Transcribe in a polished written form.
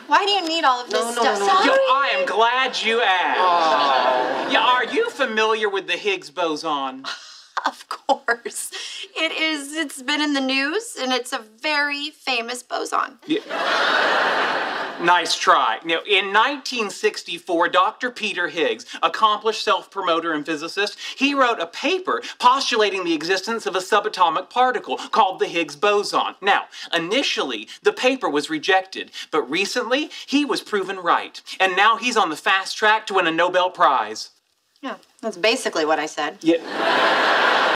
Why do you need all of this stuff? Yeah, I am glad you asked. Oh. Yeah, are you familiar with the Higgs boson? Of course. It is. It's been in the news, and it's a very famous boson. Yeah. Nice try. Now, in 1964, Dr. Peter Higgs, accomplished self-promoter and physicist, he wrote a paper postulating the existence of a subatomic particle called the Higgs boson. Now, initially, the paper was rejected, but recently, he was proven right. And now he's on the fast track to win a Nobel Prize. Yeah, that's basically what I said. Yeah.